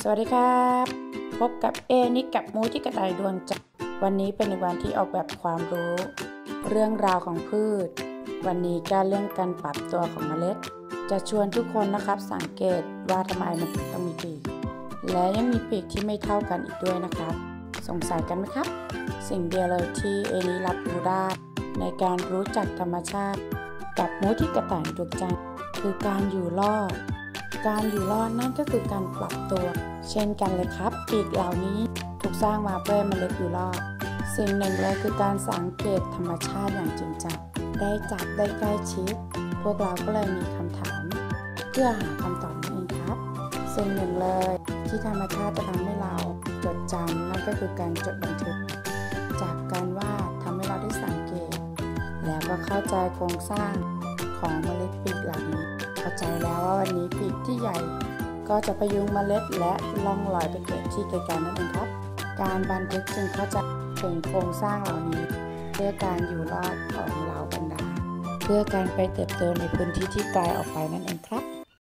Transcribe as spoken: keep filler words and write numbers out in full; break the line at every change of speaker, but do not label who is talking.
สวัสดีครับพบกับเอนิกกับมูที่กระต่ายดวงจันทร์วันนี้เป็นวันที่ออกแบบความรู้ เรื่องราวของพืชวันนี้การเรื่องการปรับตัวของเมล็ด จะชวนทุกคนนะครับสังเกตว่าทำไมมันถึงต้องมีปีกและยังมีปีกที่ไม่เท่ากันอีกด้วยนะครับสงสัยกันไหมครับสิ่งเดียวเลยที่เอนิรับรู้ได้ในการรู้จักธรรมชาติกับมูที่กระต่ายดวงจันทร์คือการอยู่รอดการอยู่รอดนั่นก็คือการปรับตัวเช่นกันเลยครับปีกเหล่านี้ถูกสร้างมาเพื่อเมล็ดอยู่รอดสิ่งหนึ่งเลยคือการสังเกตธรรมชาติอย่างจริงจังได้จับได้ใกล้ชิดพวกเราก็เลยมีคำถามเพื่อหาคำตอบนั่นเองครับสิ่งหนึ่งเลยที่ธรรมชาติจะทำให้เราจดจำนั่นก็คือการจดบันทึกจากการวาดทำให้เราได้สังเกตแล้วก็เข้าใจโครงสร้างของเมล็ดปีกเหล่านี้เข้าใจแล้วว่าวันนี้ปีกที่ใหญ่ก็จะพยุงเมล็ดและล่องลอยไปเกิดที่ไกลๆนั่นเองครับการบันทึกจึงเข้าใจถึงโครงสร้างเหล่านี้เพื่อการอยู่รอดของเหล่าบรรดาเพื่อการไปเติบโตในพื้นที่ที่ไกลออกไปนั่นเองครับ